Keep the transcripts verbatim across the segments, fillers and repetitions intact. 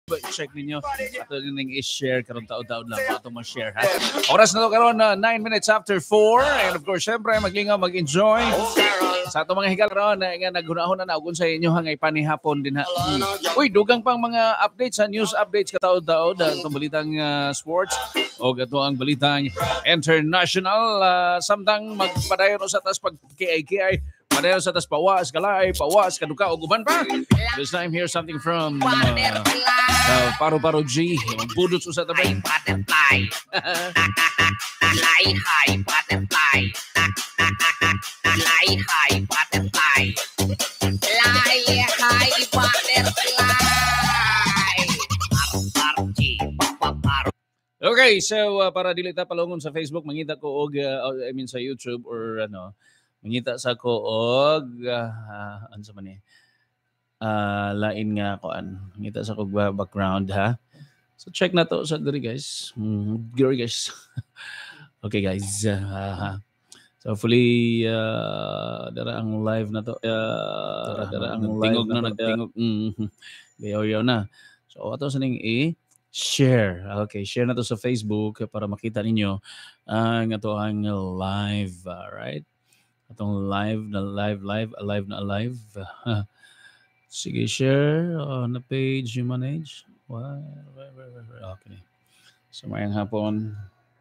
check ninyo. Ato ning i-share karon taon-taon lang ato ma-share ha. Oras na to karon na nine minutes after four, and of course syempre maglingaw mag-enjoy sa ato mga higal ron na nga naghunahon na naugon sa inyo hangay panihapon din ha. Hmm. Uy, dugang pang mga updates sa news updates kataod-taod atong balitang uh, sports o gato ang balitang international uh, samtang magpadayon sa tas pag K I K I padayon sa tas pawas kalay pawas kaduka og uban pa. This time here's something from uh, uh, Paro-Paro G budot sa tabay butterfly. Fly high butterfly. Fly high butterfly. Fly high butterfly. Paro-Paro G. Okay, so uh, para dili ta palungon sa Facebook, mangita ko og uh, I mean sa YouTube or ano, mangita sa ko og uh, ano sa man ni? Uh, lain nga koan. Mangita sa ko background ha. So check na to sa diri guys. Mm, guys. Okay guys. Uh, so hopefully uh, dara ang live na to. Uh, dara ang tingog na, na nagtingog. Mm. Gayaw-yaw na. So ato sa ning i share. Okay, share na to sa Facebook para makita ninyo ang ato ang live, right? Atong live na live live alive na alive. Sige, share on the page you manage. What? Okay. So mayang hapon.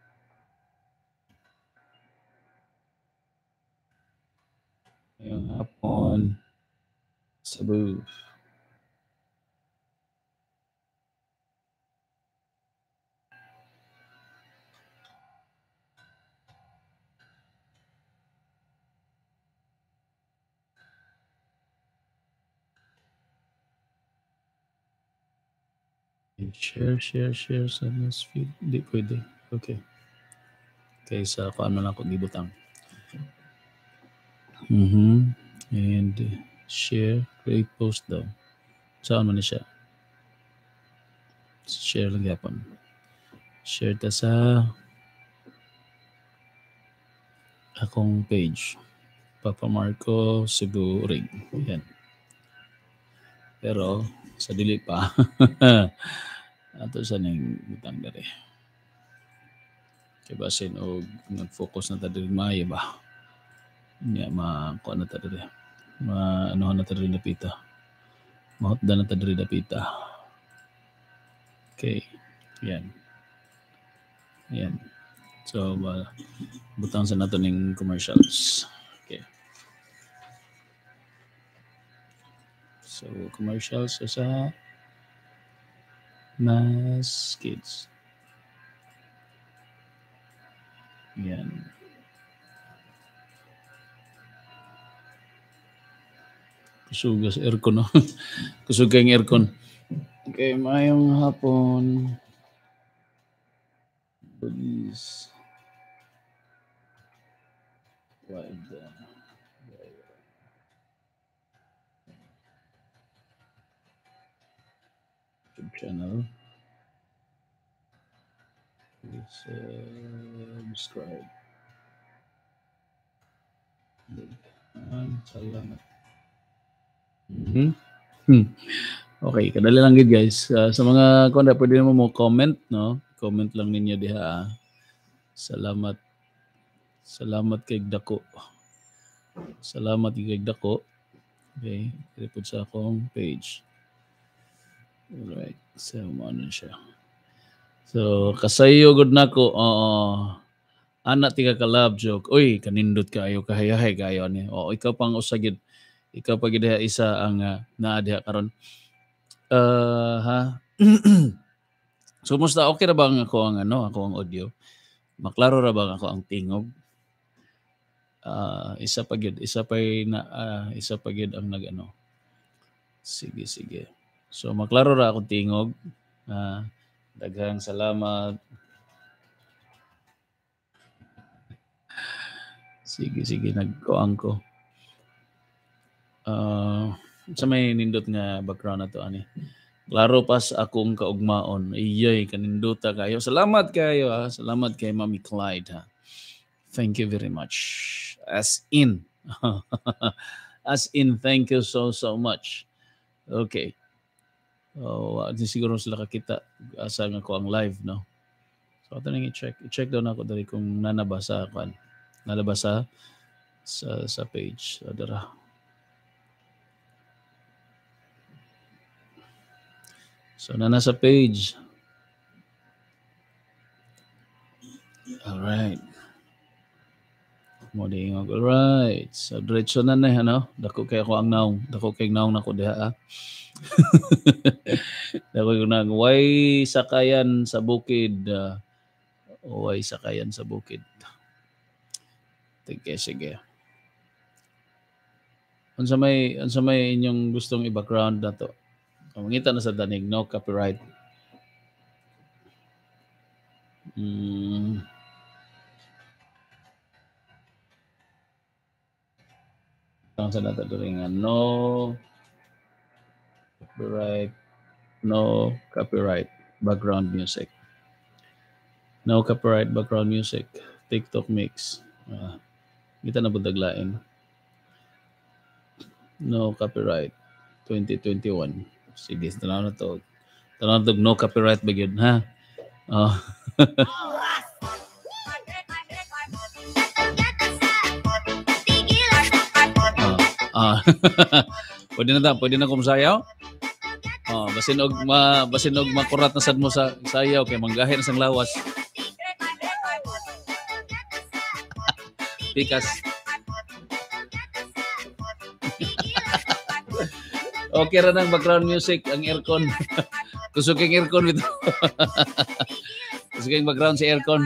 Mayang hapon. Cebu. Share, share, share sa news feed. Hindi pwede. Okay. Okay, sa kung ano lang kung gibutang. Mm-hmm. And uh, share, create post daw. Saan mo na siya? Share lang yapon. Share ta sa akong page. Papa Marco Cebu Rig. Yan. Pero sa dili pa. Ato sa ning butang dere. Kaya basin o nag-focus na ta diri maayo ba? Nya ma ko na ta diri. Ma ano na ta diri napita. Mahotda na ta diri napita. Okay. Yan. Yan. So uh, butang sa nato ning commercials. Okay. So commercials sa Mas Kids. Yan. Kusugas aircon, no? Kusuga yung aircon. Okay, mayong hapon. Please. Live the YouTube channel. Please uh, subscribe. Salamat. Hmm? Hmm. Okay, kadali lang gid guys. Uh, sa mga kung pwede mo mo comment, no? Comment lang ninyo diha. Salamat. Salamat kay Dako. Salamat kay Dako. Okay, report sa akong page. Alright, so ano siya. So, kasayo gud nako. Oo. Anak tiga ka love joke. Uy, kanindot kayo kahayahay kayo ni. Oo, ikaw pang usagid. Ikaw pa gid isa ang uh, naa diha karon. Uh, ha. So, musta okay ra ba ang ako ang ano, ako ang audio? Maklaro ra ba ako ang tingog? Uh, isa pa gid, isa pa na uh, isa pa gid ang nagano. Sige, sige. So, maklaro ra ako tingog. Uh, daghang salamat. Sige, sige, nagkuang ko. Uh, sa may nindot nga background na to ani. Klaro pas akong kaugmaon. Iyay kaninduta kayo. Salamat kayo ha. Salamat kay Mami Clyde ha. Thank you very much. As in. As in, thank you so so much. Okay. Oh, wa di siguro sila kakita asa nga ko ang live, no? So ato nang i-check. I-check daw nako dali kung nanaba sa kuan. Nalaba sa sa sa page. So, dara. So na nasa page. Alright. Mo di ingog. Alright. So diretso na na ano. Dako kay ako ang naong. Dako kay naong nako diha. Ah. Dako yung nang way sakayan sa bukid. Uh, way sakayan sa bukid. Sige, sige. Unsa may unsa may inyong gustong i-background na to? Mangita na sa danig, no copyright. Mm. Ang sa nato diri nga no copyright, no copyright background music. No copyright background music. TikTok mix. Uh, kita na budaglain. No copyright twenty twenty-one. Sige, tanaw na to. Tanaw to no copyright ba gyud, ha? Oh. Ah. Pwede na ta, pwede na kumsayaw? Oh, basin og ma basin og makurat na sad mo sa sayaw kay manggahi na sang lawas. Pikas. Okay ra nang background music ang aircon. Kusuking aircon ito. Kusuking background si aircon.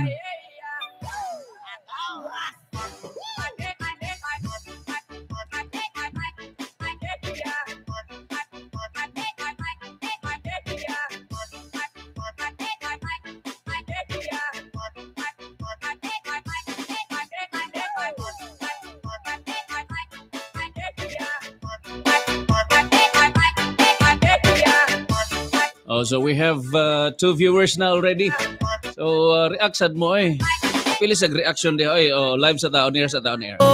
Oh, so we have uh, two viewers now already. So uh, react sad mo eh. Pili sa reaction di oy. Oh, live sa taon air sa taon air.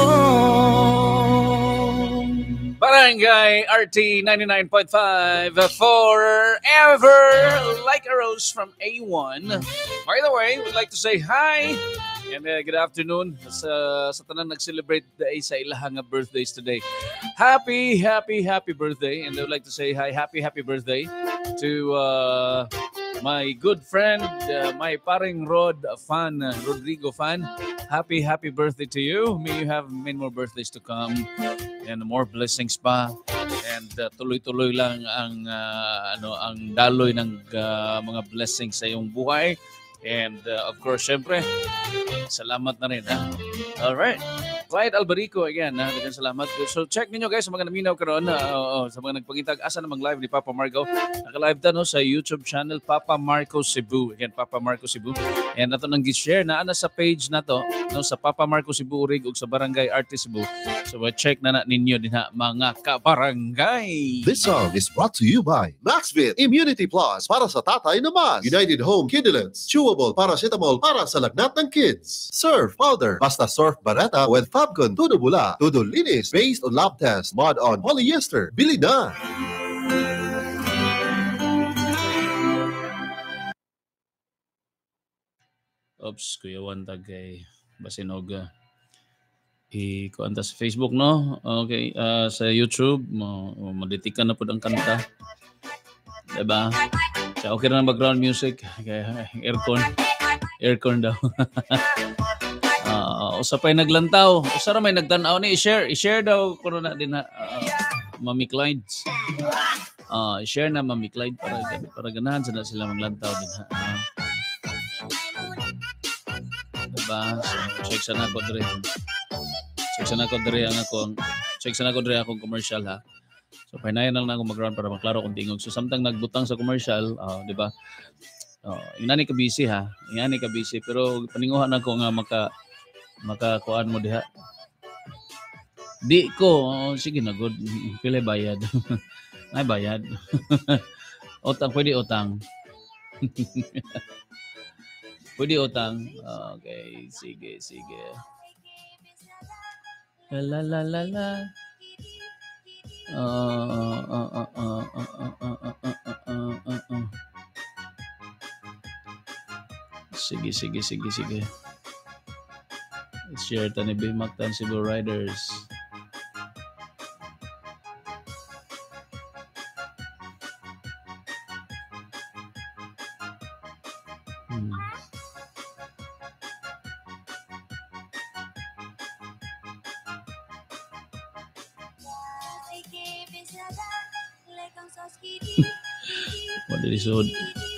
Barangay R T ninety-nine point five forever like a rose from A one. By the way, we'd like to say hi and uh, good afternoon sa sa tanan nag-celebrate day sa ilahang birthdays today. Happy, happy, happy birthday. And I would like to say hi, happy, happy birthday to uh, my good friend, uh, my paring Rod fan, uh, Rodrigo fan. Happy, happy birthday to you. May you have many more birthdays to come and more blessings pa. And uh, tuloy-tuloy lang ang uh, ano ang daloy ng uh, mga blessings sa iyong buhay. And uh, of course, syempre, salamat na rin. Ha? All right. Clyde Albarico again, ha? Dagan salamat. So check ninyo guys sa mga naminaw karon, uh, uh, sa mga nagpangitag asa namang live ni Papa Marco. Naka-live ta no sa YouTube channel Papa Marco Cebu. Again, Papa Marco Cebu. And nato nang gi-share na ana sa page na to, no sa Papa Marco Cebu Urig ug sa Barangay R T Cebu. So check na na ninyo dinha mga kabarangay. This song is brought to you by Maxvit Immunity Plus para sa tatay na mas. United Home Kidulets, chewable paracetamol para sa lagnat ng kids. Surf powder, basta surf barata with Fabcon Todo Bula, Todo Linis, based on lab test, mod on polyester. Bili na! Oops, Kuya Wantag kay Basinoga. I-kuanta sa Facebook, no? Okay, uh, sa YouTube, mo, maditikan na po ang kanta. Diba? So, okay na ang background music. Okay, aircon. Aircon daw. uh, usapay naglantaw. Usara may nagtanaw ni i-share. I-share daw kuno na din na uh, Mami Clyde. Uh, i-share na Mami Clyde para para ganahan sila sila maglantaw din ha. Uh, diba? So, check sana ko dre. Check sana ko dre ang akong check sana ko dre akong commercial ha. So pahinayan lang na ako mag-run para maklaro kung tingog. So samtang nagbutang sa commercial, uh, di ba? Oh, inani ka busy ha. Inani ka busy pero paninguhan ako nga maka makakuan mo diha. Di ko, oh, sige na good. Pila bayad. Ay bayad. Utang pwede utang. Pwede utang. Okay, sige, sige. La la la la. Uh, uh, uh, uh, uh, uh, uh, uh, uh, uh, uh. Sige, sige, sige, sige. Share tani Bimak tan Cebu Riders. Hmm. What did he say?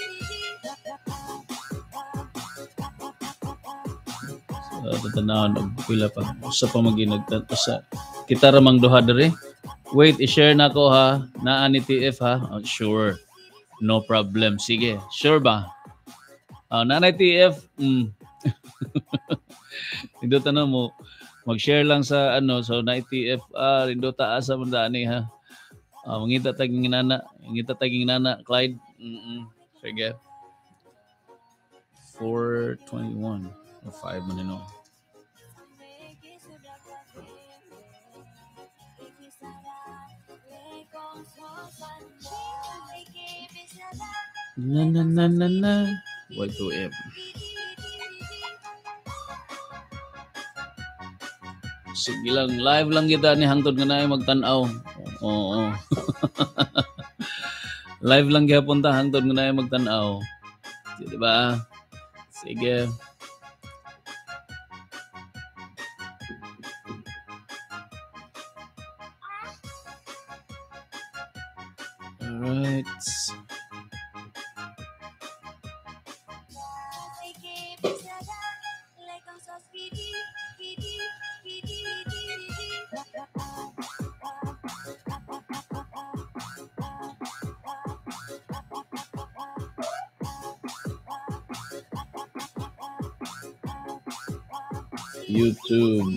Uh, tatanawon og pila pa usa pa maginagtan usa kita ra mang duha dere. Wait, i-share na ko ha. Naa ni T F ha. Oh, sure. No problem. Sige. Sure ba? Uh, nanay T F. Mm. Indot na mo. Mag-share lang sa ano. So, na T F. Ah, indot asa man dani ha. Uh, mangita taging nana. Mangita taging nana. Clyde. Mm-mm. Sige. four twenty-one. O five man no. Na na na na na. Y two M. Sige lang, live lang kita ni hangtod nga na magtanaw. Oo. Live lang gyapon ta hangtod nga na magtanaw. Di ba? Sige. Alright. YouTube.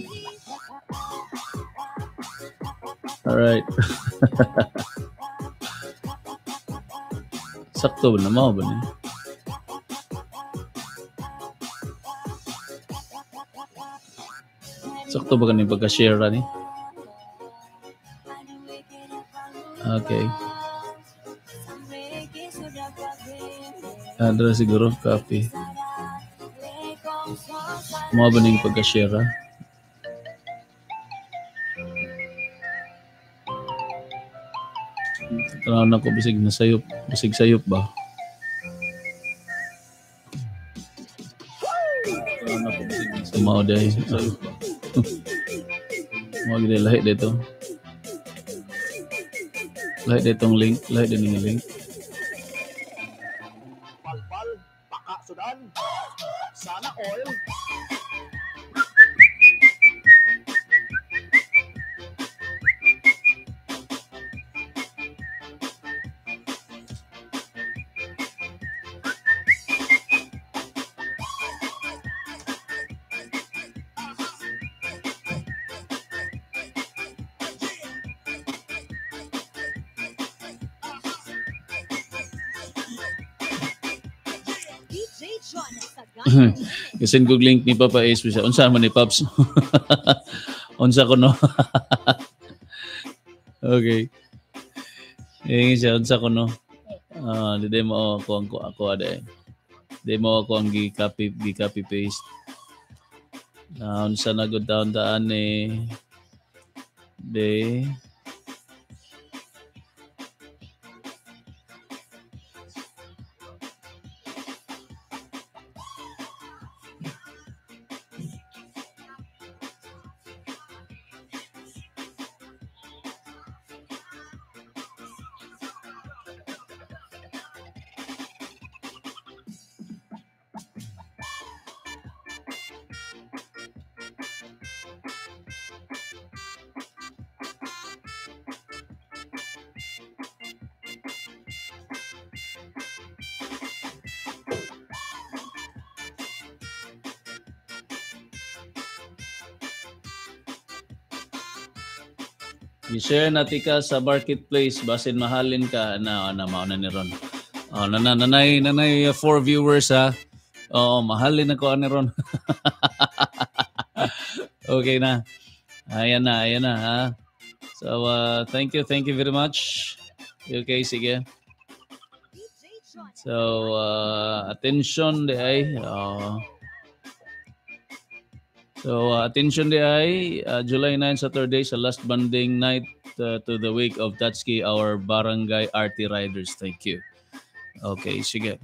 Alright. Sakto ba na mo ba niya? Sakto ba ganun pagka-share ni? Okay. Andra siguro, copy. Mga ba ning pagka-share ha? Tanaw na ko bisig na sayop. Bisig sayop ba? Tanaw na ko bisig na sayop. Mao day. Sayop ba? Mao gid lahi dito. Lahi ditong link. Lahi din yung link. Palpal, paka sudan. Sana oil. Kasi kung link ni Papa Ace siya. Unsa man ni Pops? Unsa ko no? Okay. Yung siya, unsa ko no? Ah, uh, di mo ako ang ako ada. Di mo ako ang gi-copy gi-copy paste. Na unsa na gud taon daan eh. De i-share natin ka sa marketplace basin mahalin ka na na mao na ni ron. Oh, nanay nanay nanay uh, four viewers ha. Oh, mahalin ako ni ron. Okay na. Ayan na, ayan na ha. So, uh, thank you, thank you very much. Okay, sige. So, uh, attention di ay. Uh, so, uh, attention di ay. Uh, July ninth, Saturday, sa last banding night uh, to the wake of Tatsuki, our barangay R T riders. Thank you. Okay, sige.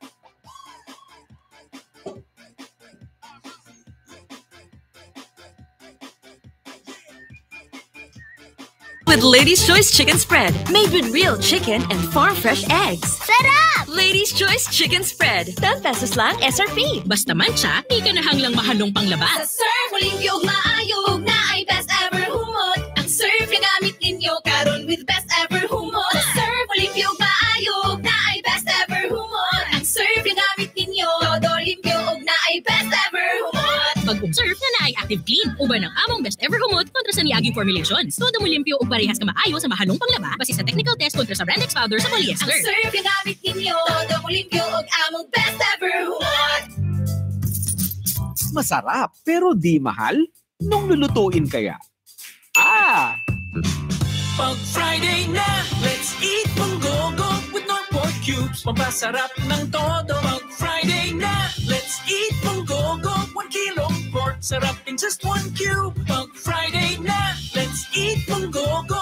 With Lady's Choice Chicken Spread, made with real chicken and farm-fresh eggs. Sarap! Lady's Choice Chicken Spread, ten pesos lang S R P. Basta mancha, di ka na hanglang mahalong panglabas. Sa surf, waling biyog maayog na ay best ever humot. Ang surf na gamit ninyo karon with best ever humot. Sa surf, waling biyog maayog na ay best ever humot. Ang surf na gamit ninyo todo limpyo og na ay best ever humot. Bagong surf na na ay active clean. Uban ang among best ever humot kontra sa niaging formulations. Todo mo limpyo og parehas ka maayo sa mahalong panglaba base sa technical test kontra sa Randex powder sa polyester. Ang surf na gamit ninyo todo mo limpyo og among best ever humot. Masarap pero di mahal? Nung lulutuin kaya? Ah! Pag Friday na, let's eat munggogo with no pork cubes. Pampasarap ng todo. Pag Friday na, let's eat munggogo. One kilong pork, sarap in just one cube. Pag Friday na, let's eat munggogo.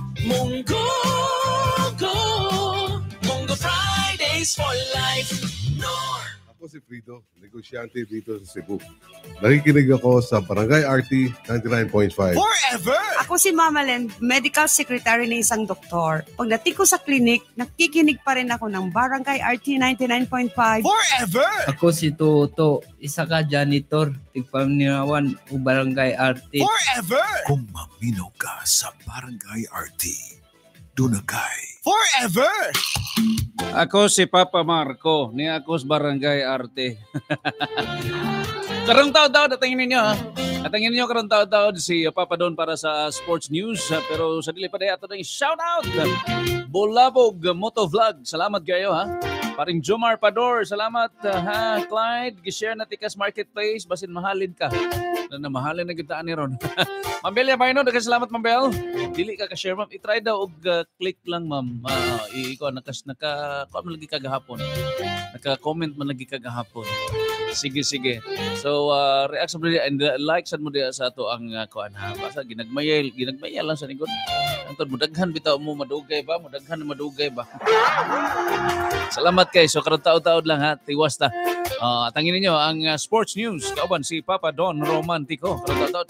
Munggogo. Munggo Fridays for life. Nor. Ako si Frito, negosyante dito sa Cebu. Nakikinig ako sa Barangay R T ninety-nine point five. Forever! Ako si Mama Len, medical secretary ng isang doktor. Pagdating ko sa klinik, nakikinig pa rin ako ng Barangay R T ninety-nine point five. Forever! Ako si Toto, isa ka janitor, tigpaminawan o Barangay R T. Forever! Kung maminaw ka sa Barangay R T, Dunagay. Forever! Ako si Papa Marco, ni ako sa Barangay Arte. Karong taon-taon, datangin ninyo ha. Datangin ninyo karong taon-taon si Papa Don para sa Sports News. Pero sa dili pa dahil ito na yung shoutout. Bolabog Motovlog, salamat kayo ha. Paring Jomar Pador, salamat uh, ha. Clyde, gishare na tikas marketplace, basin mahalin ka. Na namahalin na gitaan ni Ron. Mambel, ya no, daghang salamat Mambel. Dili ka ka-share ma'am, i-try daw og uh, click lang ma'am. Uh, iko nakas naka comment lagi kagahapon. Naka-comment man lagi kagahapon. Sige sige. So uh, react sa video and uh, like sad mo diha sa ato ang uh, kuan ha. Basta ginagmayel, ginagmayel lang sa ningod. Antod mudaghan bitaw mo madugay ba? Mudaghan madugay ba? Salamat kay so karon taud-taud lang ha. Tiwas ta. Uh, tangin ninyo ang uh, Sports News. Kauban si Papa Don Romantico. Karon taud-taud.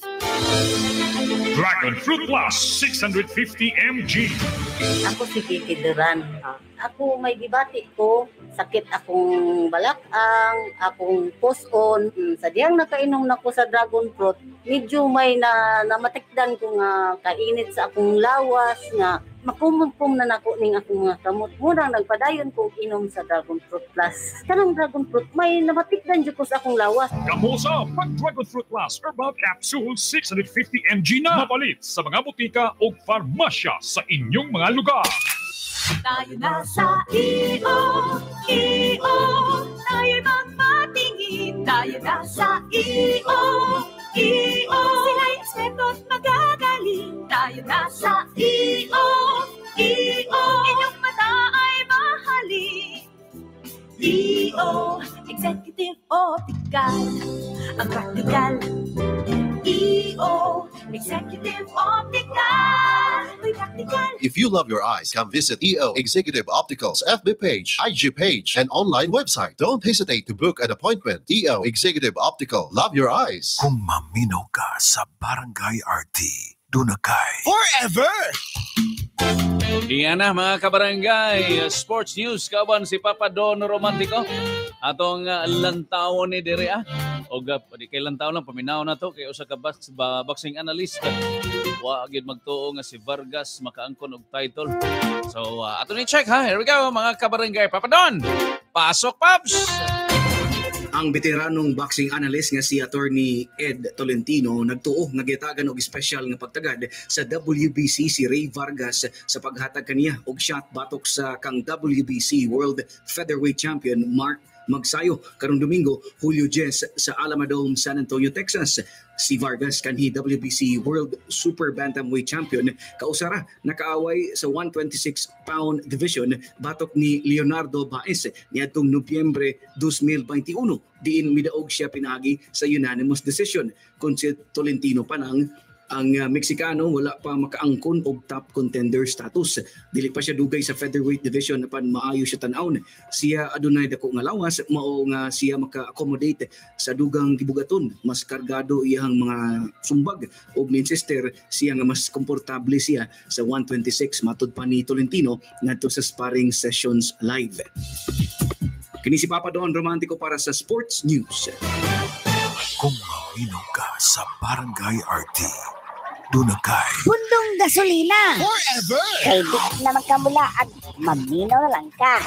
Dragon Fruit Plus six hundred fifty milligrams. Ako si Kiki Duran. Ako may gibati ko, sakit akong balakang, akong puson. Hmm, sa diyang nakainom na ko sa dragon fruit, medyo may na namatikdan ko nga kainit sa akong lawas nga makumupong na nako ning akong mga kamot. Murang nagpadayon kong inom sa Dragon Fruit Plus. Kanang Dragon Fruit, may namatikdan dyan ko sa akong lawas. Kamusa, pag Dragon Fruit Plus Herbal Capsule six hundred fifty milligrams na mapalit sa mga butika o farmasya sa inyong mga lugar. Tayo na sa I O, I O, tayo magpatingin. Tayo na sa I O, I O, sila'y eksperto't magagaling. Tayo na sa I O, I O, inyong mata ay mahalin. I O, Executive Optical, ang practical. I O, Executive Optical, may practical. If you love your eyes, come visit E O Executive Optical's F B page, I G page, and online website. Don't hesitate to book an appointment. E O Executive Optical. Love your eyes. Kung maminaw ka sa Barangay R T, Dunagay. Forever! Iyan na mga kabarangay, Sports News, kawan si Papa Don Romantico. Atong uh, lantaw ni Dere ah. O uh, di kay lantaw lang, paminaw na to. Kaya usa ka box, boxing analyst. Wa agad magtuo nga si Vargas makaangkon og title. So uh, ato ni check ha. Here we go mga kabarangay. Papa Don, pasok Paps! Ang veteranong boxing analyst nga si Attorney Ed Tolentino nagtuo nga gitagan og special nga pagtagad sa W B C si Ray Vargas sa paghatag kaniya og shot batok sa kang W B C World Featherweight Champion Mark magsayo karong Domingo, Hulyo ten sa Alamodome, San Antonio, Texas. Si Vargas kanhi W B C World Super Bantamweight Champion, kausara nakaaway sa one twenty-six pound division batok ni Leonardo Baez niadtong Nobyembre twenty twenty-one, diin midaog siya pinagi sa unanimous decision. Kung si Tolentino panang ang uh, Meksikano wala pa makaangkon og top contender status. Dili pa siya dugay sa featherweight division apan maayo siya tan-awon. Siya adunay dako nga lawas, mao nga siya maka-accommodate sa dugang gibugaton. Mas kargado iyang mga sumbag og Manchester, siya nga mas komportable siya sa one twenty-six matud pa ni Tolentino ngadto sa sparring sessions live. Kini si Papa Don Romantico para sa Sports News. Kung mamino ka sa Barangay R T, dunagay Bundong gasolina. Forever! Kay di na magkamula at maminaw na lang ka.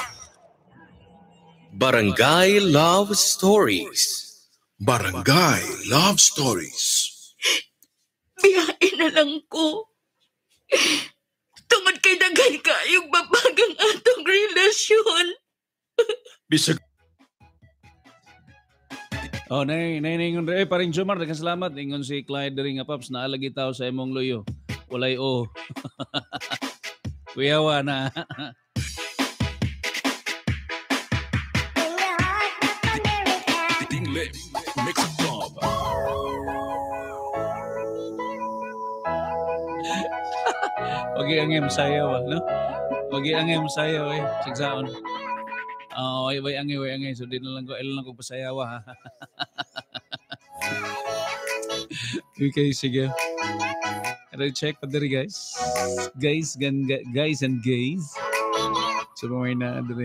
Barangay Love Stories. Barangay Love Stories. Biyain na lang ko. Tungod kay daghan ka yung babagang atong relasyon. Bisag. Oh, nay, nay, nay, ingon eh, paring Jomar, daghang salamat. Ingon si Clyde diri nga Paps, naalagi tao sa imong loyo. Walay o. Kuyawa na. Mix Club. Wagi angay masayaw, no? Wagi angay masayaw eh, sigsaon. Oh, way way angay way angay so di na lang ko ila lang ko pasayawa. Okay, sige. Ano check pa diri guys. Guys, gan guys and gays. So may na diri.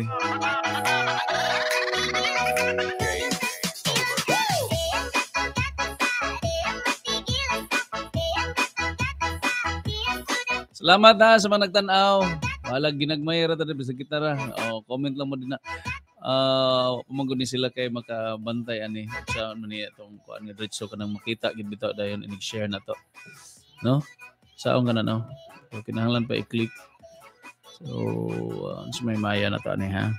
Salamat na sa mga nagtanaw. Walang ginagmayra tayo sa gitara. Oh, comment lang mo din na. Uh, Pumanggo ni sila kay makabantay ani sa ano niya itong kuan nga diretso ka nang makita gid bitaw dayon inig-share na to. No? Saon ka na no? So, kinahanglan pa i-click. So, uh, so may maya na to ani ha.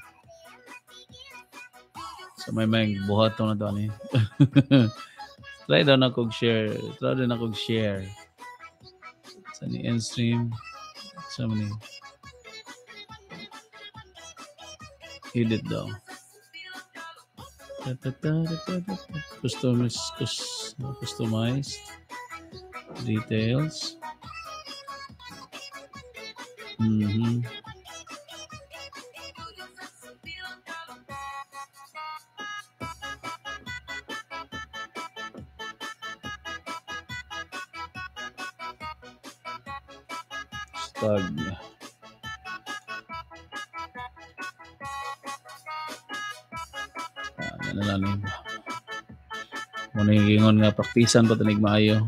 So may may buhat to na to ani. Try daw na kog share. Try daw na kog share. Sa ni end-stream. Sa ni edit daw. Customize, customize details. Mm-hmm. Stag. Ano na lang. Muna yung nga praktisan pa tanig maayo.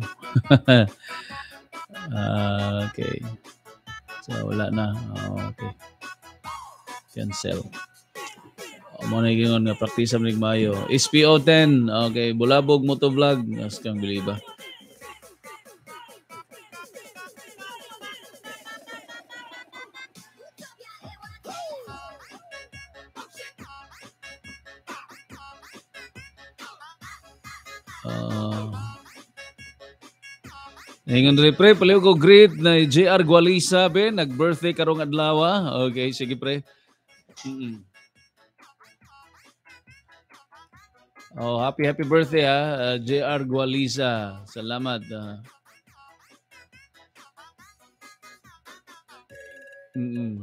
uh, okay. So, wala na. Oh, okay. Cancel. Muna yung nga praktisan tanig maayo. S P O ten. Okay. Bulabog Motovlog. Mas kang biliba. Ingon rin pre, paliw ko greet na J R Gualisa be, nag-birthday karong adlaw. Okay, sige pre. Mm-mm. Oh, happy happy birthday ha, uh, J R Gualisa. Salamat. Uh. Mm-mm.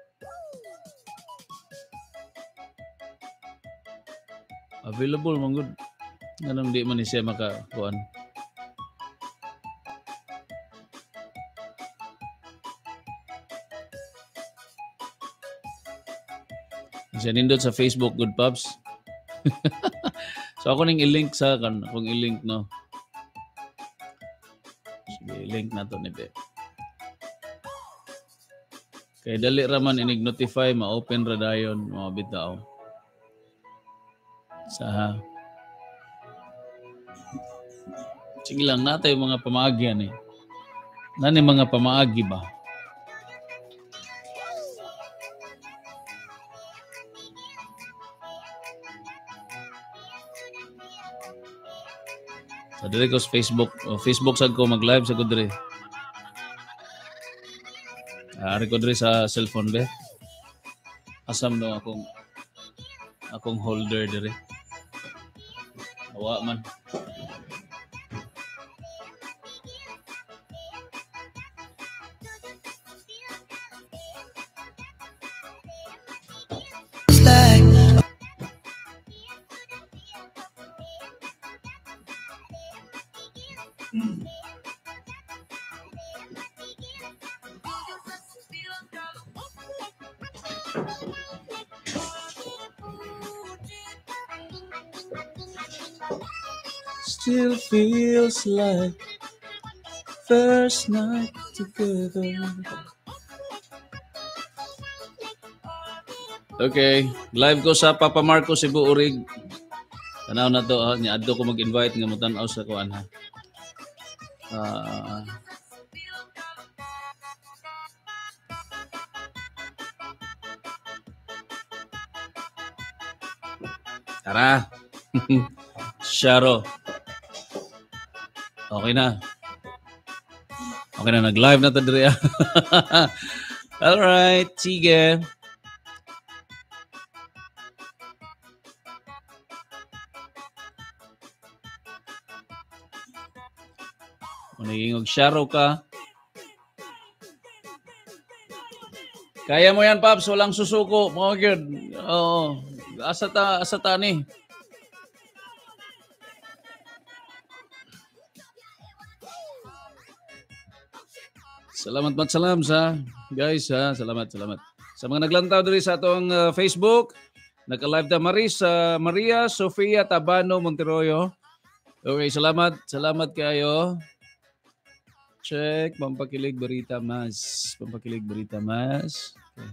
Available man good. Anong di man ni siya makakuan. Siya nindot sa Facebook, good pups. So ako nang i-link sa kan, akong i-link no. Sige, i-link na to ni Be. Kay dali raman inig-notify, ma-open ra dayon, mga bitaw. Sa sige lang natay mga pamaagi yan eh. Nani mga pamaagi ba? Sa dire ko sa Facebook, o Facebook sad ko mag-live sa ko dire. Ari ko dire sa cellphone be. Asam no akong akong holder dire. Awa man. Still feels like first night together. Okay, live ko sa Papa Marco Cebu Urig. Tanaw na to, ah. Niadto ko mag-invite nga mo tanaw sa kuan ha. Ah. Tara. Sharo. Okay na. Okay na, nag-live na to dire. Alright, sige. Maniging og-sharo ka. Kaya mo yan, Paps. Walang susuko. Mga good. Oo. Asa ta, asa ta ni. Salamat mat salam sa guys ha. Salamat, salamat. Sa mga naglantaw diri sa atong uh, Facebook, naka-live ta Maris uh, Maria Sofia Tabano Monteroyo. Okay, salamat. Salamat kayo. Check, pampakilig berita mas. Pampakilig berita mas. Okay.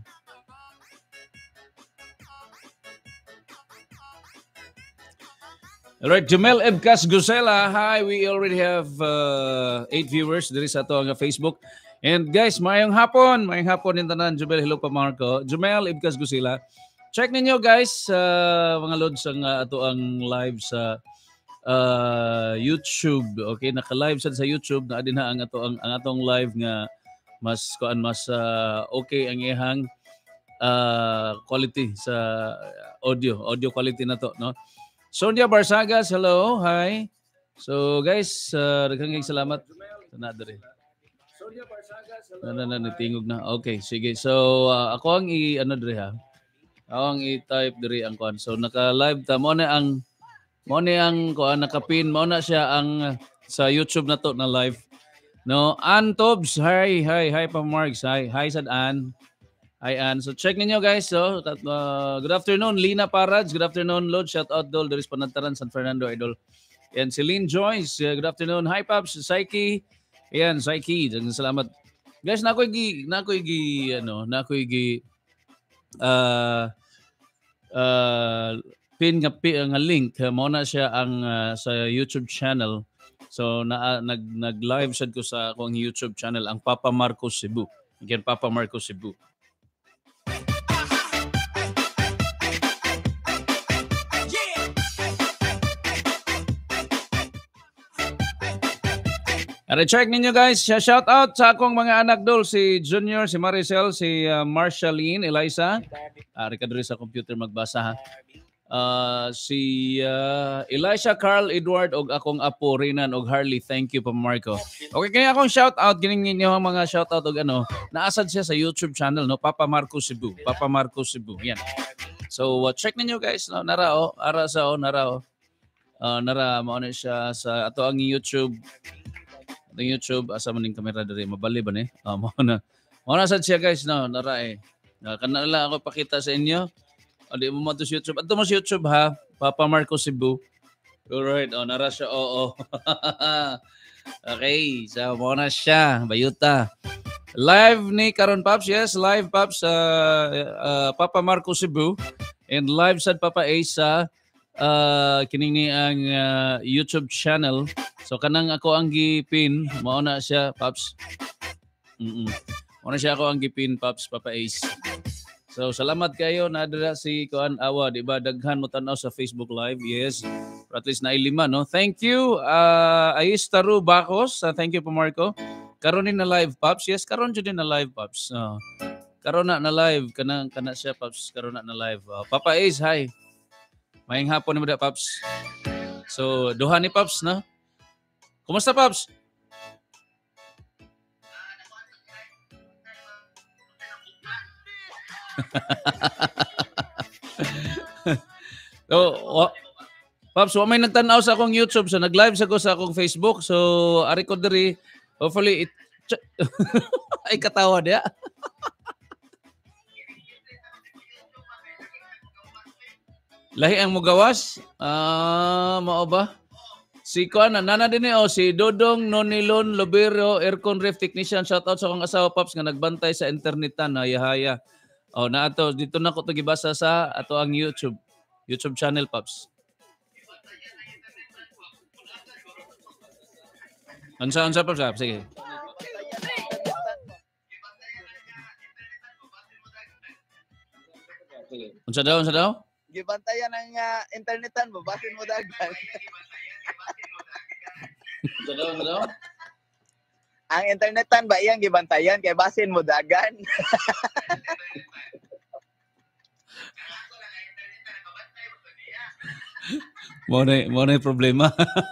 Alright, Jamel Ebkas Gusela. Hi, we already have uh, eight viewers diri sa atong Facebook. And guys, mayong hapon. Mayong hapon din tanan. Jumel, hello pa Marco. Jumel, Ibkas Gusila. Check ninyo guys, uh, mga lods ang uh, ato ang live sa uh, YouTube. Okay, naka-live sad sa YouTube. Na din ha ang ato ang, ang atong live nga mas kuan mas uh, okay ang ihang uh, quality sa audio. Audio quality na to, no? Sonia Barsagas, hello. Hi. So guys, uh, daghang salamat sa nadere. Na na na natingog na. Okay, sige. So uh, ako ang i ano diri ha. Ako ang i-type diri ang kuan. So naka-live ta mo na ang mo ni ang kuan naka-pin mo na siya ang uh, sa YouTube na to na live. No, Ann Tobs. Hi, hi, hi pa Marks. Hi, hi sad Ann. Hi Ann. So check ninyo guys. So uh, good afternoon Lina Parads. Good afternoon Lord. Shout out Dol diri sa Panantaran San Fernando Idol. And Celine Joyce. Uh, good afternoon. Hi Paps, Psyche. Ayan, Psyche. Salamat. Guys, nakoy gi nakoy gi ano, nakoy gi uh, uh, pin nga nga link mo na siya ang uh, sa YouTube channel. So na nag nag-live sad ko sa akong YouTube channel ang Papa Marco Cebu. Again, Papa Marco Cebu. At check ninyo guys, shout out sa akong mga anak dol, si Junior, si Maricel, si uh, Marshalline, Eliza. Ari ka diri sa computer magbasa ha. Uh, si uh, Elisha, Carl, Edward, og akong apo, Renan, og Harley. Thank you pa Marco. Okay, kaya akong shout out, gining ninyo ang mga shout out og ano, naasad siya sa YouTube channel, no? Papa Marco Cebu. Papa Marco Cebu. Yan. So uh, check ninyo guys, no? Nara o, ara sa o, nara o. Uh, nara, mauna siya sa ato ang YouTube. Ang YouTube, asa man ning kamera diri, mabali ba ni? Ah, mo na. Mo na sad siya guys, no, nara eh. Uh, kana lang ako pakita sa inyo. O di mo mo to sa YouTube. Ato mo sa YouTube ha, Papa Marco Cebu. Alright, oh, nara siya. Oo. Oh, oh. Okay, so mo na siya, bayuta. Live ni karon Paps, yes, live Paps sa uh, uh, Papa Marco Cebu and live sad Papa Ace sa uh, kining ni ang uh, YouTube channel. So kanang ako ang gipin, mao na siya Paps. Mm. Mao na siya ako ang gipin Paps, Papa Ace. So salamat kayo na dira si Kuan Awa, di ba daghan mo tan-aw sa Facebook Live. Yes. At least na lima, no? Thank you, uh, Ais Taru Bacos. Uh, thank you po, Marco. Karon din na live, Pops. Yes, karon din na live, Pops. Uh, karon na na live. Kana, kana siya, Pops. Karon na na live. Uh, Papa Ace, hi. Maying hapon mo da, Pops. So, duha ni Pops, no? Kumusta, Pops? So, wa, Pops, wa may nagtanaw sa akong YouTube. So, nag-live sa ko sa akong Facebook. So, ari ko diri. Hopefully, it... ay katawa dia. Lahi ang mugawas. Ah, uh, mao ba? Si Kuan, nana din eh, oh, si Dodong Nonilon Lobero, aircon ref technician. Shout out sa akong asawa, Pops, nga nagbantay sa internetan. Haya-haya. Oh, na ato, dito na ko to gibasa sa ato ang YouTube. YouTube channel, Pops. Ansa, ansa, Pops? Sige. Ansa daw, ansa daw? Gibantayan ang uh, internetan mo, basin mo dagan. Ansa daw, ansa daw? Ang internetan ba iyang gibantayan kay basin mo dagan? Mo na mo na problema.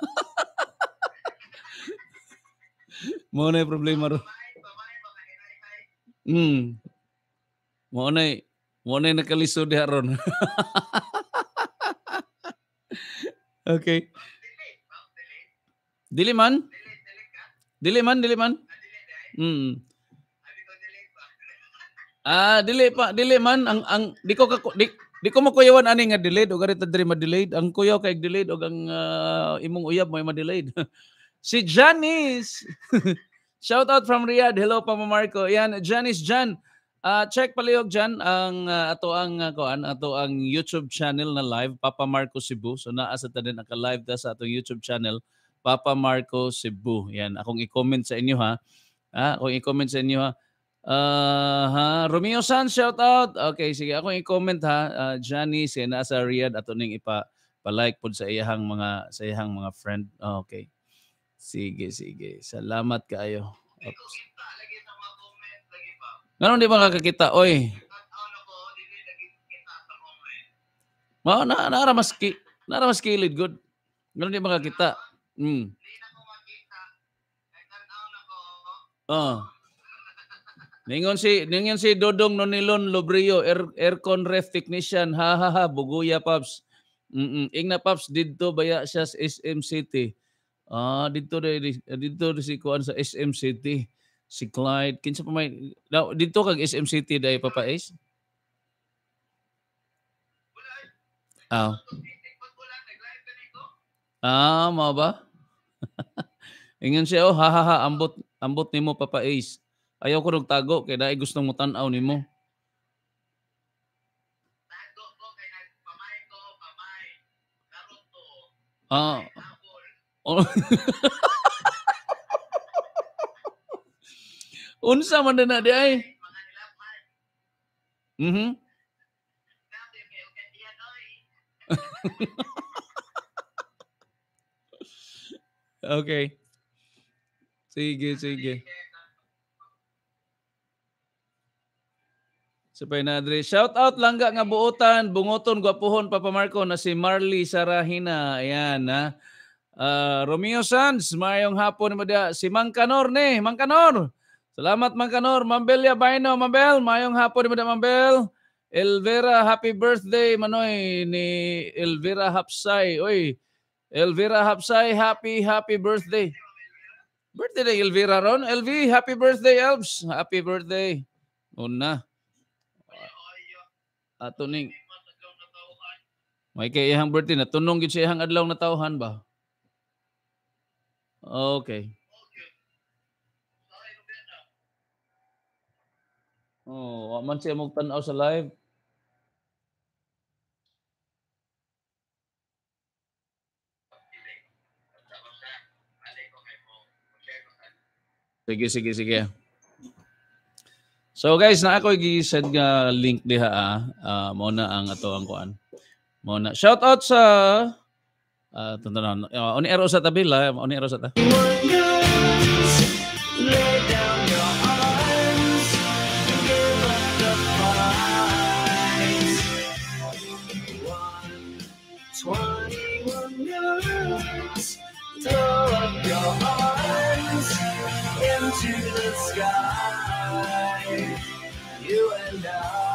Mo na problema ro. Hmm. Mo na mo na nakalisod diha ron. Okay. Dili man? Dili man, dili man. Hmm. Ah, dili pa, dili man ang ang di ko ka di, di ko makuyawan ani nga delayed o garita diri ma-delayed. Ang kuyaw kay delayed o ang uh, imong uyab may ma-delayed. Si Janice. Shout out from Riyadh. Hello pa Marco. Yan, Janice Jan. Uh, check palihog Jan ang uh, ato ang uh, kuan, ato ang YouTube channel na live Papa Marco Cebu. So naa sa ta din naka-live ta sa atong YouTube channel Papa Marco Cebu. Yan, akong i-comment sa inyo ha. Ah, akong i-comment sa inyo ha. Uh, ha, Romeo San, shout out. Okay, sige, akong i-comment ha. Uh, Janice, yan nasa Riyadh ato ning ipa pa-like pod sa iyang mga sa iyang mga friend. Okay. Sige, sige. Salamat kaayo. Oops. Ngayon di ba kakakita? Oy. Mao na nara mas ki, nara mas kilid good. Ngayon di ba kakita? Hmm. Oh. Ningon si ningon si Dodong Nonilon Lobrio, air, aircon ref technician. Ha ha ha, buguya Pops. Mm. Ingna Pops didto baya siya sa S M City. Ah, dito de dito si kuan sa S M City. Si Clyde, kinsa pa may now, dito kag S M City dai Papa Ace? Ah. Ah, mo ba? Ingon siya, oh, ha ha ha, ambot ambot nimo Papa Ace. Ayaw ko nagtago kay dai gustong mo tan-aw nimo. Ah. Oh. Unsa man na di ay? Mhm. Okay. Sige, sige. Sabay na Andre. Shout out langga nga buotan, bungoton gwapuhon Papa Marco na si Marley Sarahina. Ayan ha. Uh, Romeo Sanz, mayong hapon mo dia. Si Mang Kanor ni, Mang Kanor. Salamat Mang Kanor. Mambel ya Baino, Mambel. Mayong hapon mo dia Mambel. Elvira, happy birthday manoy ni Elvira Hapsay. Oy, Elvira Hapsay, happy happy birthday. Birthday ni Elvira ron. L V, happy birthday Elves. Happy birthday. Una. Ato ning may kay iyang birthday na tunong gid siya iyang adlaw na tawhan ba? Okay. Oh, wa man siya mong tan-aw sa live. Sige, sige, sige. So guys, na ako gi-send nga link diha ah. Uh, mo na ang ato ang kuan. Mo na. Shout out sa Uh, Tuntanan. Uh, on air sa tabi la, on air sa ta. Lay down your arms, give up the fight. twenty-one minutes, throw up your arms into the sky. You and I.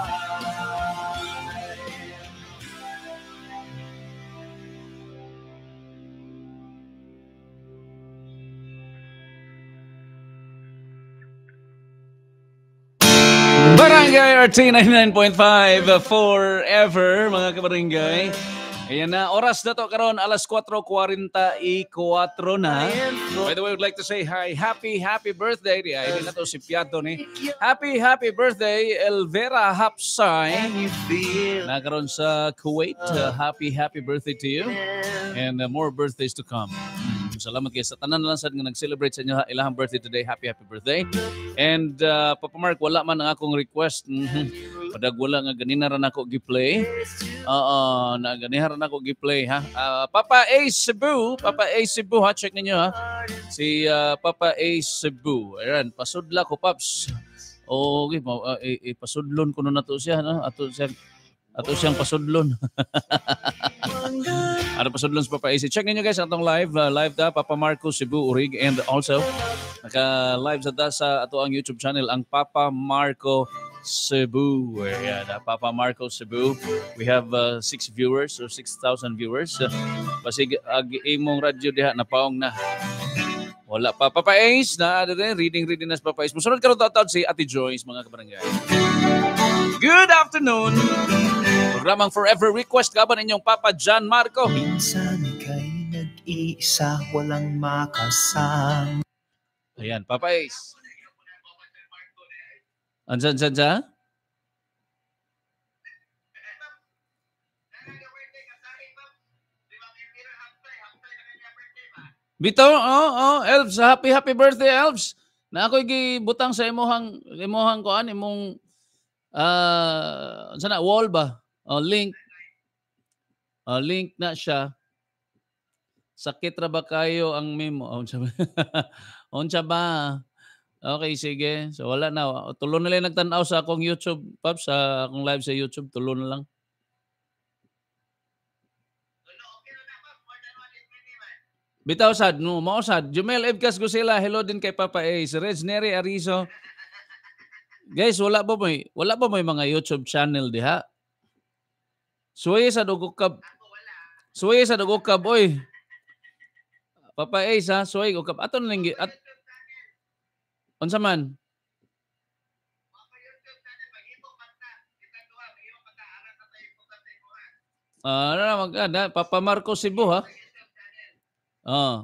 Barangay R T ninety-nine point five forever, mga kabarangay. Ayan na, oras na to karon alas four forty-four na. By the way, I would like to say hi, happy, happy birthday. Ay, hindi na to si Piato ni. Happy, happy birthday, Elvera Hapsay. Na karon sa Kuwait. Uh, happy, happy birthday to you. And uh, more birthdays to come. Salamat kayo sa tanan lang sa nga nag-celebrate sa inyo ilahang birthday today. Happy, happy birthday. And uh, Papa Mark, wala man ang akong request. Mm-hmm. Padag wala nga ganina rin ako gi-play. Oo, na ganina rin ako gi-play ha. Uh, Papa A Cebu, Papa A Cebu ha, check ninyo ha. Si uh, Papa A Cebu. Ayan, pasudla ko Paps. O, okay, uh, ipasudlon ko na to siya, no? Ato siya Ato siyang pasudlon. Ano pasudlon sa Papa A C? Check ninyo guys atong live. Uh, live da, Papa Marco Cebu Urig. And also, naka-live sa da sa ato ang YouTube channel, ang Papa Marco Cebu. Ayan, uh, Papa Marco Cebu. We have uh, six viewers or six thousand viewers. Uh, Basig, ag imong radyo diha, napaong na. Wala pa. Papa Ace, na reading, reading na sa Papa Ace. Musunod karon tatawag si Ate Joyce, mga kabarangay. Good afternoon. Programang Forever Request ka ba ninyong Papa John Marco? Minsan kay nag-iisa, walang makasama. Ayan, Papa Ace. Andiyan, dyan, dyan? Bito, oh, oh, Elves, happy, happy birthday, Elves. Na ako'y gibutang sa imuhang, imuhang koan, imong, ah, uh, sana, wall ba? Oh, link. Oh, link na siya. Sakit ra ba kayo ang memo? Oh, unsa ba? Unsa ba? Okay, sige. So wala na. Tulo na lang nagtanaw sa akong YouTube, Pops, sa akong live sa YouTube. Tulo na lang. Bitaw sad, no, mao sad. Jumel Evcas Gusela, hello din kay Papa Ace. Reg Neri Arizo. Guys, wala ba may wala ba may mga YouTube channel diha? Suwaye sa dugukab. Suwaye sa dugukab, oy. Papa Ace ha, suwaye ukab. Aton lang at unsa man? Ah, uh, maganda. Papa Marco Cebu ha. Oh.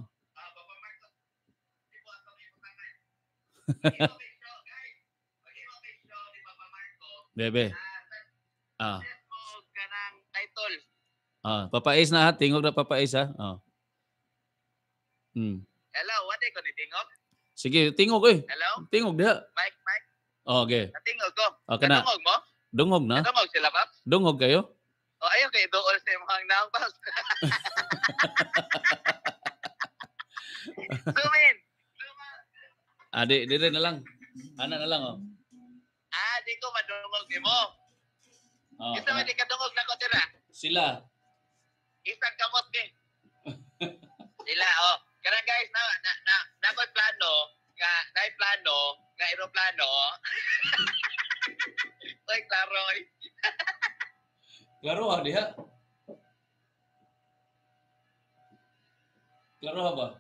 Bebe. Ah. Ah, Papa Ace na ha, tingog na Papa Ace ha. Oh. Hmm. Hello, what ko ni tingog? Sige, tingog eh. Hello? Tingog diha. Mike, Mike. Oh, okay. Natingog ko. Okay na. Natungog mo? Dungog na? Natungog sila, Paps? Dungog kayo? O, ayaw kayo doon sa mga naong, Paps. Sumin! Ah, di, di rin na lang. Ana na lang, oh. Ah, di ko madungog ni mo. Oh, Isa man di kadungog na ko tira. Sila. Isang kamot ni. Sila, oh. Karang guys, na, na, na, na ako'y plano, nga, na'y plano, nga aeroplano. Oy, klaro, oy. Klaro ha, diha. Klaro ha ba?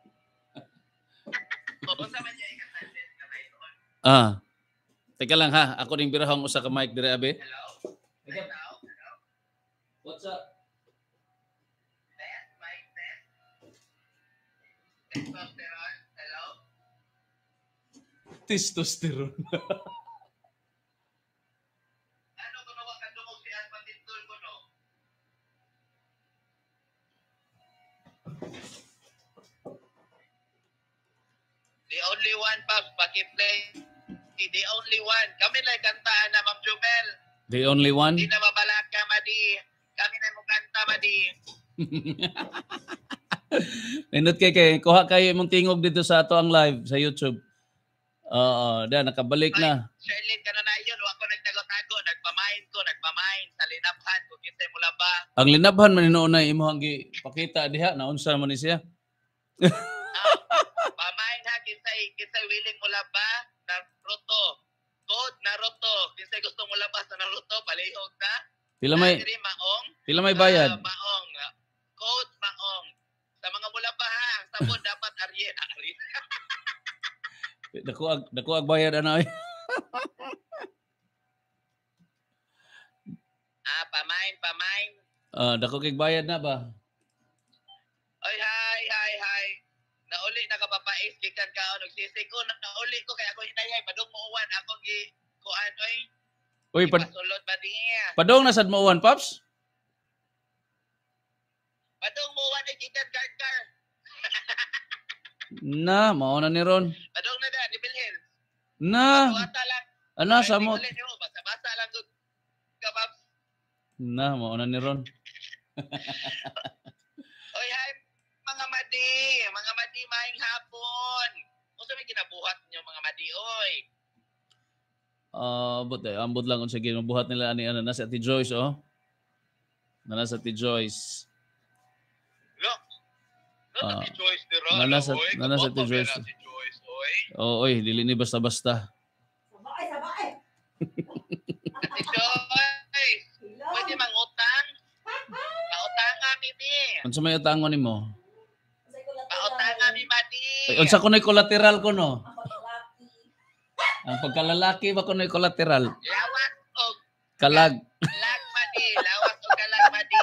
Ah. Teka lang ha, ako ning birahong usa ka mic dire abe. Hello? Hello? Hello? What's up? Test, mic test. Testosterone. Hello? Testosterone. Ano ko nawa ka dumog si Alpha Tintol ko, no? The only one, Pag, pakiplay. The only one. Kami lang kantaan na, Ma'am Jumel. The only one? Hindi na mabalaka, Madi. Kami na mo kanta, Madi. Nindot kay kay kuha kayo imong tingog dito sa ato ang live sa YouTube. Oo, da nakabalik na. Sherlyn ka na na yun. Wa ko nagtago-tago. Nagpamain ko. Nagpamain sa linabhan ko. Kinsay mo laba. Ang linabhan man hinuunay imong gipakita diha naunsa man ni siya. Pamain ha. Kinsay, kinsay willing mo laba. Naruto. Code Naruto. Kinsay gusto mo laba sa Naruto. Palihog na. Pila may Diri maong. Pila may bayad? Ah, maong. Code maong. Sa mga mula pa ha. Ang sabon dapat Ariel. Ariel. Dako ag dako ag bayad ana oy. Ah, pamain, pamain. Ah, dako kay bayad na ba? Oy, hi, hi, hi. Nauli na ka papais gikan ka og sisig ko nauli ko kay ako hinayay padung mo uwan ako gi kuan oy. Uy, pad Sulod ba diya? padong na sad mo uwan, Pops? Padung mo uwan ay gikan car-car. Na, mao na ni ron. Padung na da di bilhin. Na. Bata lang. Ana sa mo. Basa-basa lang gud. Kabab. Na, mao na ni ron. Oy, hi mga madi, mga madi maing hapon. Unsa may ginabuhat niyo mga madi oy? Ah, but eh, ambot lang unsa ginubuhat nila ani ana na si Ate Joyce oh. Na sa Ate Joyce. Look. Ah, Si Joyce ni Ron. na sa oy. na sa Ate Kapopo Joyce. na si Joyce oy. Oo, oy, dili ni basta-basta. Si Joyce. Pwede mangutang? Pautangan ni mi. Unsa may utangon nimo? Pautangan ni Madi. Ay, unsa kunoy collateral ko no? Ang pagkalalaki ba kunoy collateral? Lawas o Kalag. kalag Madi. Lawas o kalag Madi.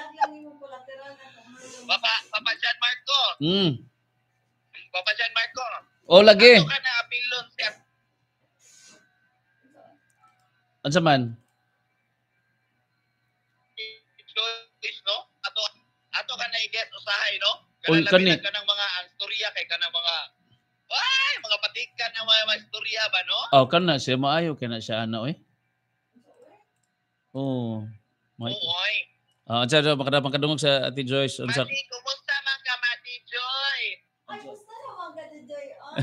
Papa, Papa John Marco. Hmm. Papa John Marco. O lagi. Ano ka na apilon siya? Unsa man? Joyce, no? Ato, ato ka na i-get usahay, no? Uy, Kanang kani. labi ka ng mga ang storya kay ka ng mga ay, mga patikan ng mga, mga storya ba, no? Oh, kana siya maayo kana siya ana oy. Oh. May. Oy. Ah, unsa daw makadapang kadungog sa Ate Joyce unsa? Madi, kumusta man ka, Madi Joy? Ay, gusto naman ka na, Joy. Ay.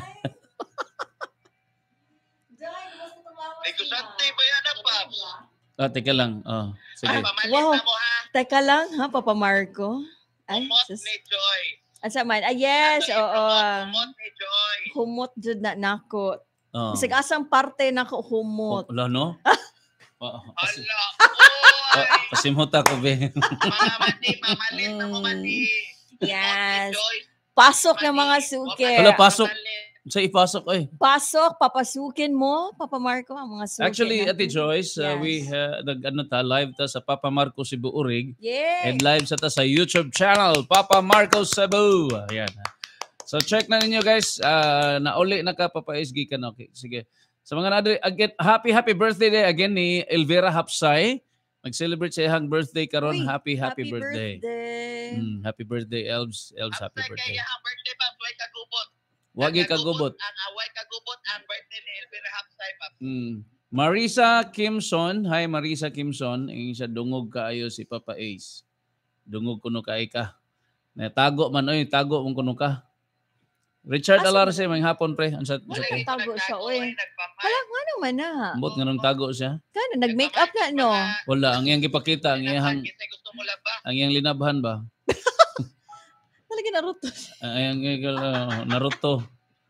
Joy, gusto itong lawas Ay, kusante ba yan ang Paps? Ah, teka lang. Oh, sige. Wow. Teka lang, ha, Papa Marco. Ay, sus. Ni Joy. Asa man? Ah, yes, oo. Humot ni Joy. Humot jud na nako. Oh. Bisag asang parte nako humot. Wala no? Oh, Ala. oh, pasimot ako be. Mamalit na mo, Madi. Yes. Pasok ng mga suke. Wala pasok. Sa ipasok oy. Pasok, papasukin mo, Papa Marco, ang mga suke. Actually, natin. Ate Joyce, uh, Yes. we uh, nag ano ta live ta sa Papa Marco Cebu Urig. Yes. And live sa ta sa YouTube channel Papa Marco Cebu. Ayan. So check na ninyo guys. Uh, nauli na ka Papa S G ka na. Okay, sige. Sa mga na again, happy happy birthday day again ni Elvira Hapsay. Mag-celebrate sa iyang birthday karon. Happy happy, Happy birthday. birthday. Mm, happy birthday Elves. Elves happy birthday. Kaya ang birthday pa, way kagubot. Wagi kagubot. Ang away kagubot ang birthday ni Elvira Hapsay, Paps. Mm. Marisa Kimson. Hi Marisa Kimson. Ang isa dungog kaayo si Papa Ace. Dungog kuno kay ka. Natago man oy, tago mong kuno ka. Richard Asa- Alarce, may hapon pre. Ang sa Wala kang tago siya, oy. Hala, nga naman na. Ambot nga nung tago siya. Kana, nag-make up na, no? Wala, ang iyang gipakita, ang iyang ang iyang linabhan ba? Talaga naruto. Ang iyang uh, Naruto.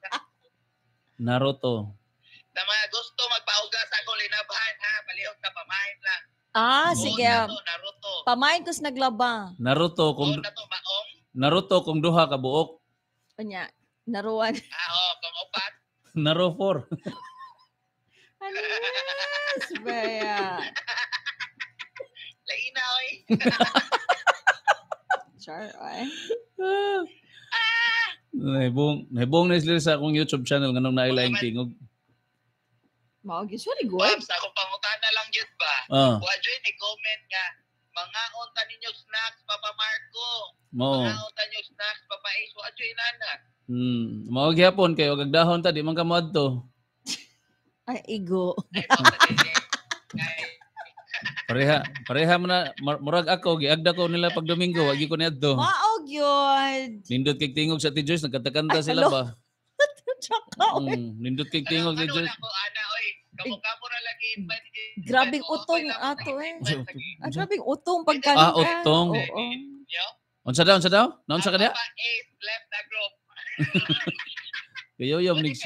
Naruto. Sa mga gusto magpaugas ako linabhan, ha? Palihog na pamahin lang. Ah, Oo, sige. Naruto, Naruto. Pamain ko sa naglaba. Naruto kung Naruto kung duha ka buok. Anya, naruan. Ah, oo, kung upat. Naro four. Ano yes, baya. Laina, oy. Char, ay. Naibong, naibong na sila sa akong YouTube channel nga nung nailaing tingog. Maugis, very good. Paps, ako pangutan na lang yun ba? Ah. Wadyo ni comment nga, mga unta ninyo snacks, Papa Marco. Mo. Mga unta ninyo snacks, Papa Ace. Wadyo inana. Hmm, mao gyapon kay og agdahon ta di man ka moadto. Ay, igo. Pareha, pareha mo na mar- murag ako giagda ko nila pag Domingo, wagi ko niadto. Maog yun. Nindot kay tingog sa Ate Joyce, nagkanta-kanta Ay, sila hello. ba? Tsaka, oy. Mm, nindot kay tingog ni Joyce. Grabing utong ato eh. Ah, grabing utong pagkanta. Ah, utong. Oo. Unsa daw, unsa daw? Naunsa ka diya? Gayoyom nig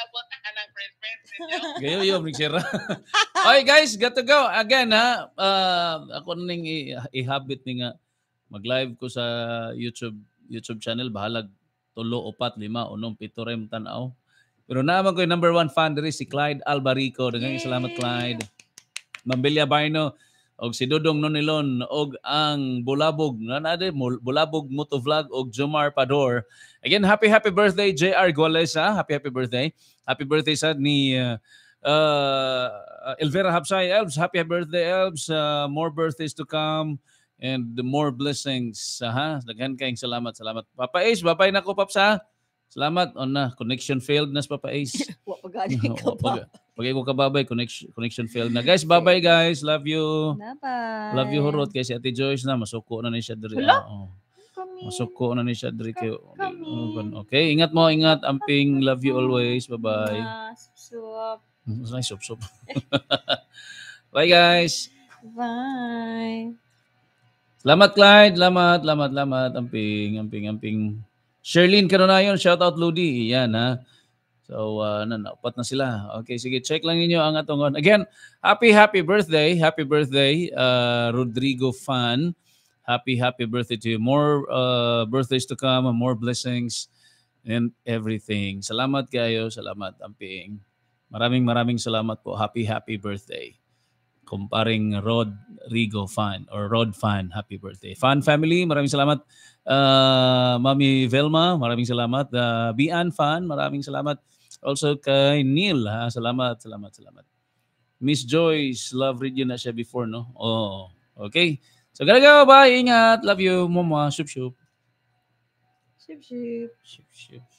Gayoyom nig sira. Okay guys, got to go. Again ha, uh, ako ning i- i-habit ni nga mag-live ko sa YouTube YouTube channel bahalag tulo, upat, lima, unom, pito rem tanaw. Pero naman ko yung number one fan diri si Clyde Albarico. Daghang salamat Clyde. Mambilya Barno og si Dudong Nonilon og ang Bulabog na nade Bulabog Moto Vlog og Jomar Pador. Again, happy happy birthday J R Guales ha. Happy happy birthday. Happy birthday sa ni uh, uh, Elvira Hapsay Elves. Happy birthday Elves. Uh, more birthdays to come and more blessings. Uh, ha. Daghan kayong salamat. Salamat. Papa Ace, babay na ko Paps ha. Salamat on na connection failed nas Papa Ace. Wa pa gani ka pa. Pag ko kababay, connection, connection failed na. Guys, bye-bye guys. Love you. Bye-bye. Love you, Horot. Kay si Ate Joyce na. Masuko na ni siya diri. Hala? Oo. Masuko na ni siya diri. Kay, okay, ingat mo, ingat. Amping, love you always. Bye-bye. Ah, sup-sup. Ay, sup-sup. Bye guys. Bye. Salamat, Clyde. Salamat, salamat, salamat. Amping, amping, amping. Sherlyn Caronayon, shout out Ludi. Yan ha. So, uh, nanaupat na sila. Okay, sige, check lang ninyo ang atong... Again, happy, happy birthday. Happy birthday, uh, Rodrigo Fan. Happy, happy birthday to you. More uh, birthdays to come, more blessings, and everything. Salamat kayo. Salamat, Amping. Maraming, maraming salamat po. Happy, happy birthday. Kumparing Rodrigo Fan or Rod Fan. Happy birthday. Fan family, maraming salamat. Uh, Mami Velma, maraming salamat. Uh, Bian Fan, maraming salamat. Also kay Neil, ha? Salamat, salamat, salamat. Miss Joyce, love read you na siya before, no? Oh, okay. So, gotta go. Bye. Ingat. Love you. Mama. Shup, shup. Ship, ship. Shup, shup.